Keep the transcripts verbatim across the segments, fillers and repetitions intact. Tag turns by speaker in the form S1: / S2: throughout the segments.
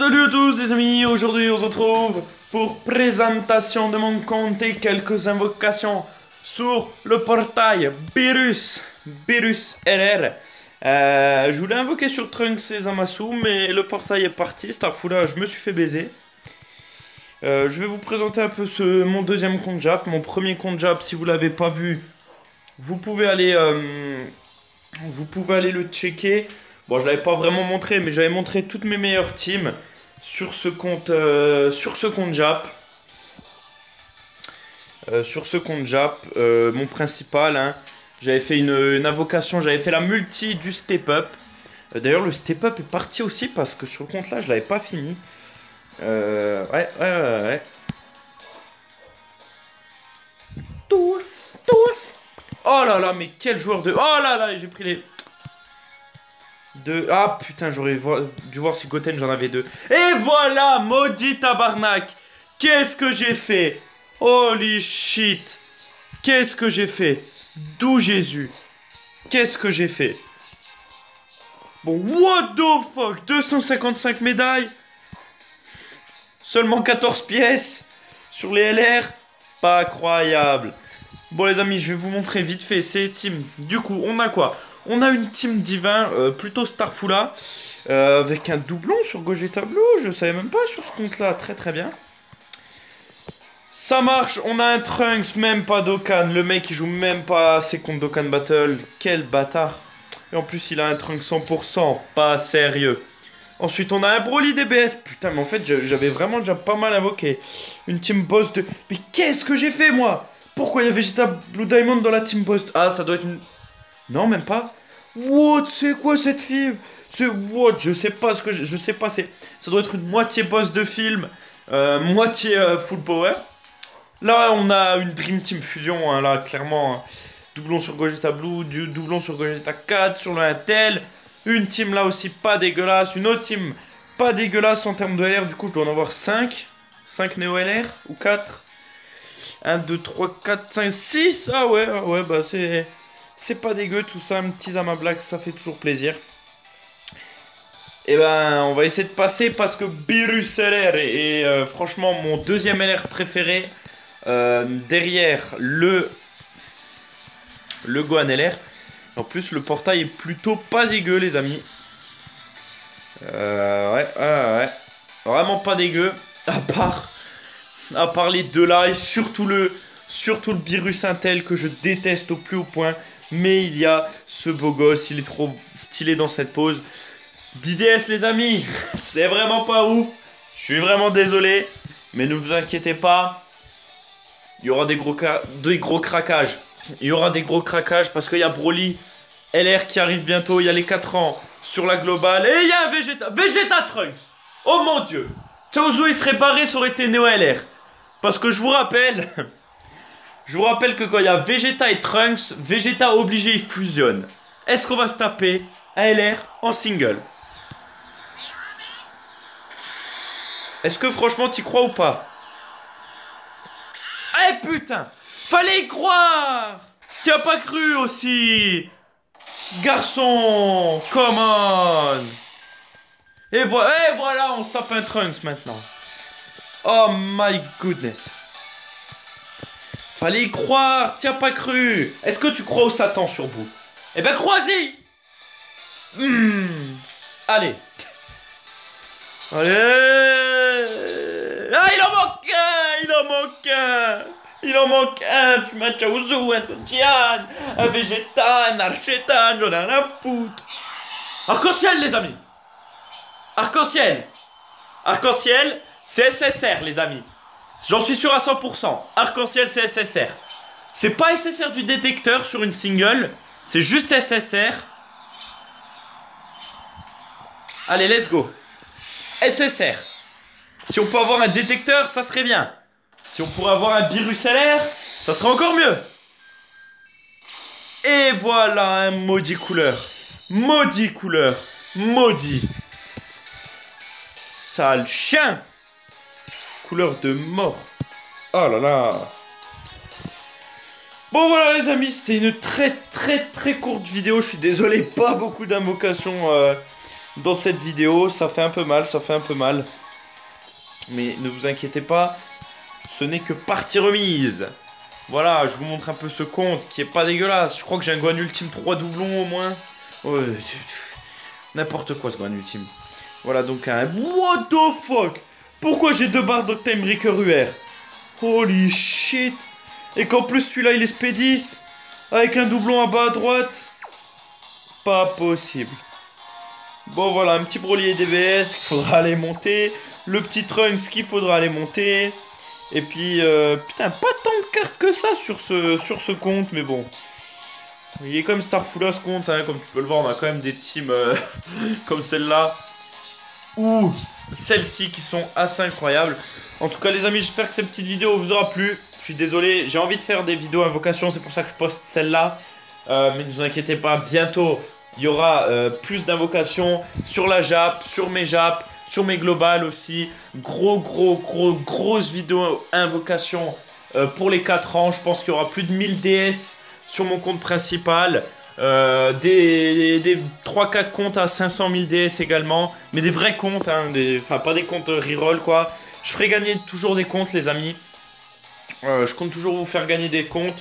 S1: Salut à tous les amis, aujourd'hui on se retrouve pour présentation de mon compte et quelques invocations sur le portail Beerus, Beerus R R. Euh, je voulais invoquer sur Trunks et Zamasu, mais le portail est parti, Starfula, je me suis fait baiser. Euh, je vais vous présenter un peu ce, mon deuxième compte Jap, mon premier compte Jap, si vous l'avez pas vu, vous pouvez aller, euh, vous pouvez aller le checker. Bon, je l'avais pas vraiment montré, mais j'avais montré toutes mes meilleures teams sur ce compte, euh, sur ce compte Jap. Euh, sur ce compte Jap, euh, mon principal, hein, j'avais fait une, une invocation, j'avais fait la multi du step up. Euh, D'ailleurs, le step up est parti aussi parce que sur le compte là, je l'avais pas fini. Euh, ouais, ouais, ouais, ouais. Tout, tout. Oh là là, mais quel joueur de... Oh là là, j'ai pris les... Deux. Ah putain, j'aurais vo dû voir si Goten j'en avais deux. Et voilà, maudit tabarnak. Qu'est-ce que j'ai fait? Holy shit. Qu'est-ce que j'ai fait? D'où Jésus? Qu'est-ce que j'ai fait? Bon, what the fuck? deux cent cinquante-cinq médailles. Seulement quatorze pièces. Sur les L R. Pas croyable. Bon les amis, je vais vous montrer vite fait ces teams. Du coup, on a quoi? On a une team divin, euh, plutôt Starfula, euh, avec un doublon sur Gogeta Blue, je savais même pas sur ce compte-là, très très bien. Ça marche, on a un Trunks, même pas Dokkan, le mec il joue même pas ses comptes Dokkan Battle, quel bâtard. Et en plus il a un Trunks cent pour cent, pas sérieux. Ensuite on a un Broly D B S, putain mais en fait j'avais vraiment déjà pas mal invoqué. Une team boss de... Mais qu'est-ce que j'ai fait moi? Pourquoi il y a Vegeta Blue Diamond dans la team boss? Ah ça doit être une... Non même pas. What, c'est quoi cette film? C'est what? Je sais pas ce que je, je sais pas. C'est, ça doit être une moitié boss de film, euh, moitié euh, full power. Là, on a une Dream Team Fusion. Hein, là, clairement, hein. Doublon sur Gogeta Blue, du doublon sur Gogeta quatre, sur le Intel. Une team là aussi pas dégueulasse. Une autre team pas dégueulasse en termes de L R. Du coup, je dois en avoir cinq. cinq Néo L R ou quatre. un, deux, trois, quatre, cinq, six. Ah ouais, ah ouais, bah c'est. C'est pas dégueu tout ça, un petit Zama Black, ça fait toujours plaisir. Et ben, on va essayer de passer parce que Beerus L R est, est euh, franchement mon deuxième L R préféré. Euh, derrière le, le Gohan L R. En plus, le portail est plutôt pas dégueu, les amis. Euh, ouais, ouais, ouais. Vraiment pas dégueu. À part, à part les deux là et surtout le, surtout le Beerus Intel que je déteste au plus haut point. Mais il y a ce beau gosse, il est trop stylé dans cette pose. D D S les amis, c'est vraiment pas ouf. Je suis vraiment désolé, mais ne vous inquiétez pas. Il y aura des gros, des gros craquages. Il y aura des gros craquages parce qu'il y a Broly L R qui arrive bientôt. Il y a les quatre ans sur la globale. Et il y a un Vegeta. Vegeta Trunks. Oh mon dieu. Chaozu il serait barré, ça aurait été Neo L R. Parce que je vous rappelle... Je vous rappelle que quand il y a Vegeta et Trunks, Vegeta obligé il fusionne. Est-ce qu'on va se taper un L R en single? Est-ce que franchement t'y crois ou pas? Eh putain! Fallait y croire! T'y as pas cru aussi! Garçon! Come on! Et, vo et voilà, on se tape un Trunks maintenant. Oh my goodness! Fallait y croire, t'y as pas cru. Est-ce que tu crois au Satan sur vous? Eh ben crois-y. mmh. Allez. Allez. Ah, il en manque un. Il en manque un. Il en manque un. Tu m'as Chaozu, un Tonjian, un Vegeta, un Archetan, j'en ai rien à foutre. Arc-en-ciel les amis. Arc-en-ciel. Arc-en-ciel, c'est S S R les amis. J'en suis sûr à cent pour cent. Arc-en-ciel, c'est S S R. C'est pas S S R du détecteur sur une single. C'est juste S S R. Allez, let's go. S S R. Si on peut avoir un détecteur, ça serait bien. Si on pourrait avoir un Beerus L R, ça serait encore mieux. Et voilà un maudit couleur. Maudit couleur. Maudit. Sale chien. Couleur de mort. Oh là là. Bon voilà les amis, c'était une très très très courte vidéo. Je suis désolé, pas beaucoup d'invocations euh, dans cette vidéo. Ça fait un peu mal, ça fait un peu mal. Mais ne vous inquiétez pas, ce n'est que partie remise. Voilà, je vous montre un peu ce compte qui est pas dégueulasse. Je crois que j'ai un Guan Ultime trois doublons au moins. Ouais, n'importe quoi ce Guan Ultime. Voilà donc un... What the fuck? Pourquoi j'ai deux barres d'Octime Breaker U R? Holy shit. Et qu'en plus celui-là il est S P dix avec un doublon en bas à droite. Pas possible. Bon voilà, un petit Broly et D B S qu'il faudra aller monter. Le petit Trunks qu'il faudra aller monter. Et puis, euh, putain, pas tant de cartes que ça sur ce, sur ce compte, mais bon. Il est comme Starful ce compte, hein, comme tu peux le voir, on a quand même des teams euh, comme celle-là. Ou celles-ci qui sont assez incroyables. En tout cas, les amis, j'espère que cette petite vidéo vous aura plu. Je suis désolé, j'ai envie de faire des vidéos invocations, c'est pour ça que je poste celle-là. Euh, mais ne vous inquiétez pas, bientôt, il y aura euh, plus d'invocations sur la Jap, sur mes Jap, sur mes globales aussi. Gros, gros, gros, grosse vidéo invocation euh, pour les quatre ans. Je pense qu'il y aura plus de mille D S sur mon compte principal. Euh, des, des trois quatre comptes à cinq cent mille D S également. Mais des vrais comptes, hein, des, enfin pas des comptes reroll quoi. Je ferai gagner toujours des comptes les amis. Euh, je compte toujours vous faire gagner des comptes.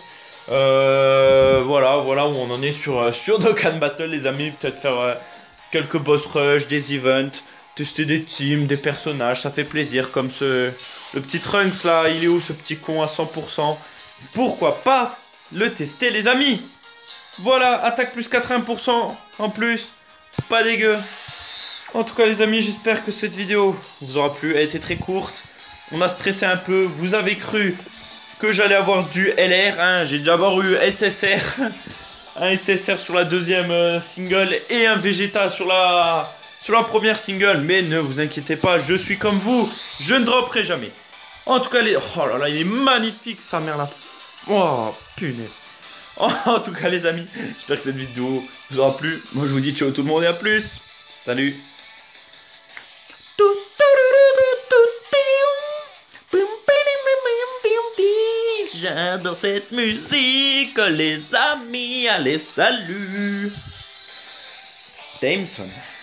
S1: Euh, voilà, voilà où on en est sur, euh, sur Dokkan Battle les amis. Peut-être faire euh, quelques boss rush, des events. Tester des teams, des personnages, ça fait plaisir. Comme ce... Le petit Trunks là, il est où ce petit con à cent pour cent? Pourquoi pas le tester les amis? Voilà, attaque plus quatre-vingts pour cent en plus. Pas dégueu. En tout cas les amis, j'espère que cette vidéo vous aura plu. Elle était très courte. On a stressé un peu. Vous avez cru que j'allais avoir du L R. Hein. J'ai déjà avoir eu S S R. Un S S R sur la deuxième euh, single. Et un Vegeta sur la... sur la première single. Mais ne vous inquiétez pas, je suis comme vous. Je ne dropperai jamais. En tout cas, les... oh là là, il est magnifique sa mère là. Oh, punaise. En tout cas les amis, j'espère que cette vidéo vous aura plu. Moi je vous dis ciao tout le monde et à plus. Salut. J'adore cette musique les amis. Allez salut. Dameson.